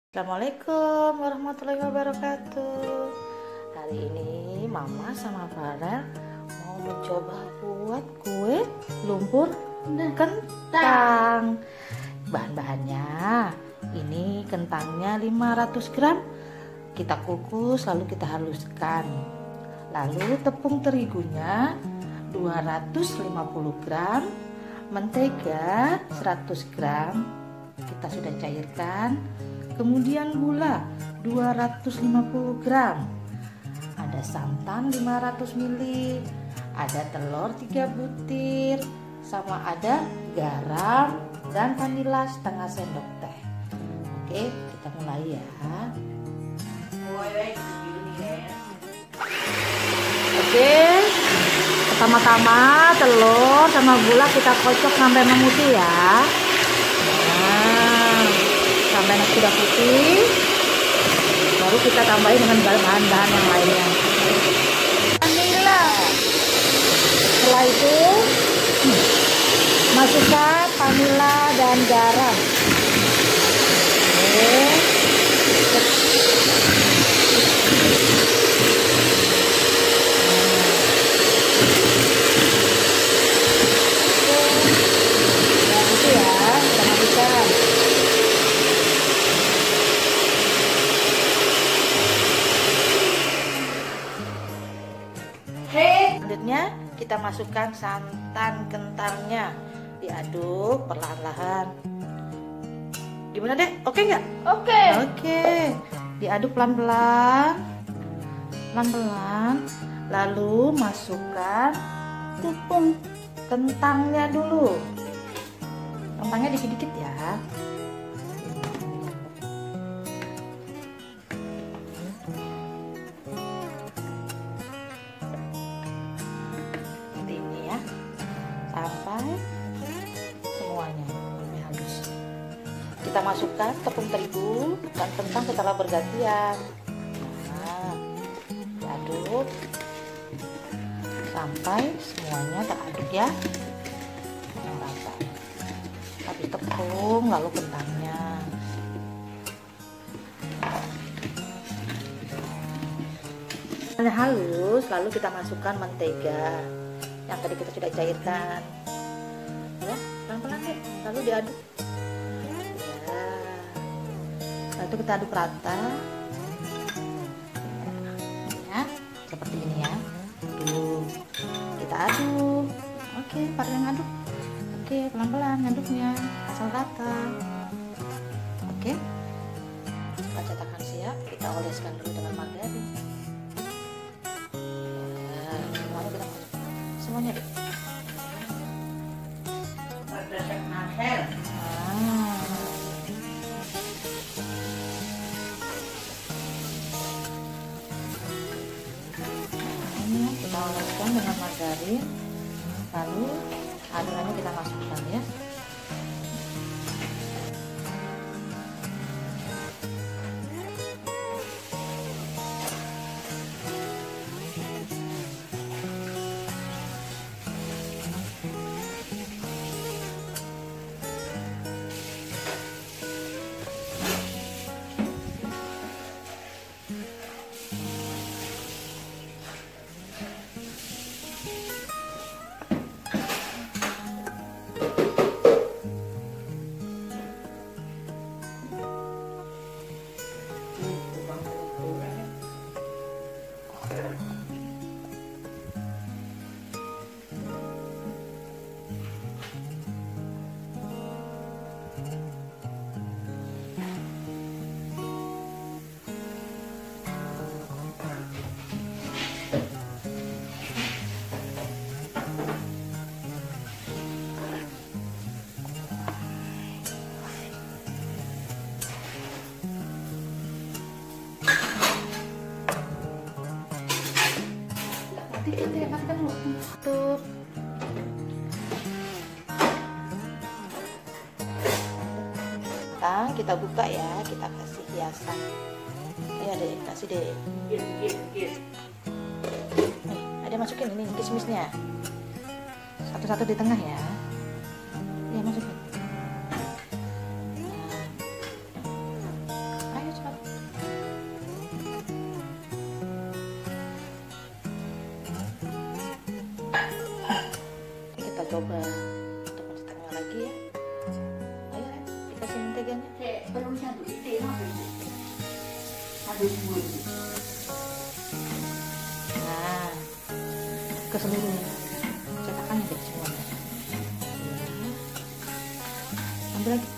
Assalamualaikum warahmatullahi wabarakatuh. Hari ini Mama sama Farel mau mencoba buat kue lumpur kentang. Bahan-bahannya ini kentangnya 500 gram. Kita kukus lalu kita haluskan. Lalu tepung terigunya 250 gram, mentega 100 gram kita sudah cairkan. Kemudian gula 250 gram, ada santan 500 ml, ada telur 3 butir, sama ada garam dan vanila setengah sendok teh. Oke, kita mulai ya. Oke, pertama-tama telur sama gula kita kocok sampai memutih ya. Sampai sudah putih, baru kita tambahin dengan bahan-bahan yang lainnya. Vanila. Setelah itu masukkan vanila dan garam. Oke. Itu ya, kita masukkan. Selanjutnya kita masukkan santan kentangnya, diaduk perlahan-lahan. Gimana dek? Oke nggak? Oke. Oke, diaduk pelan-pelan, lalu masukkan tepung kentangnya dulu. Kentangnya dikit-dikit ya. Sampai semuanya halus. Kita masukkan tepung terigu dan kentang setelah bergantian. Nah, diaduk sampai semuanya teraduk ya. Rata. Habis tepung lalu kentangnya. Halus, lalu kita masukkan mentega yang tadi kita sudah cairkan ya, pelan-pelan deh, lalu diaduk ya, lalu kita aduk rata ya, seperti ini ya. Tuh, kita aduk. Oke, Farel yang aduk. Oke, pelan-pelan ngaduknya asal rata. Oke, kita cetakan siap, kita oleskan dulu dengan margarin ya, semuanya kita masukkan semuanya deh. Ini kita oleskan dengan margarin, lalu adonannya kita masukkan ya. Tutup. Sekarang kita buka ya, kita kasih hiasan. Ayo deh, kasih deh. Ada masukin ini kismisnya. Satu-satu di tengah ya. Ya masukin. Nah. Ayo menteganya. Perlu satu ide apa ini? Satu semua ini. Nah, ke seluruh cetakannya deh semuanya. Ambil lagi.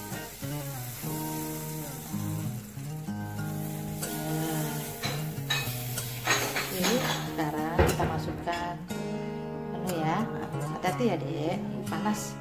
Oke, sekarang kita masukkan penuh ya. Hati-hati ya dek, panas.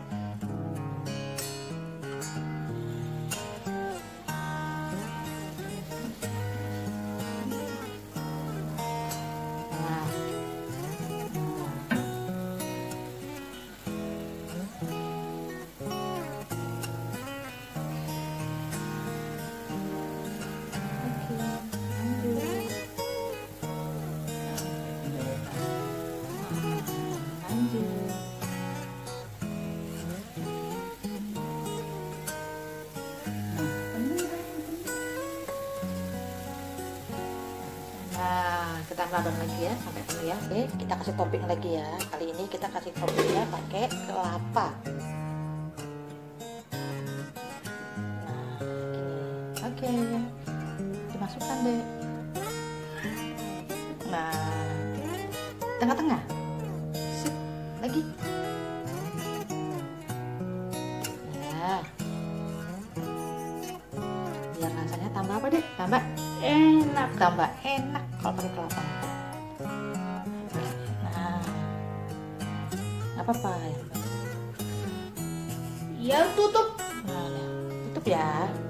Nah, kita adon lagi ya sampai penuh ya. Oke, kita kasih topping lagi ya. Kali ini kita kasih toppingnya pakai kelapa. Nah, gini. Oke, dimasukkan deh. Nah, tengah-tengah. Sip, lagi. Nah, biar rasanya tambah apa deh? Tambah enak, tambah enak kalau pakai kelapa. Nah, nggak apa-apa ya. Ya tutup. Nah, tutup ya.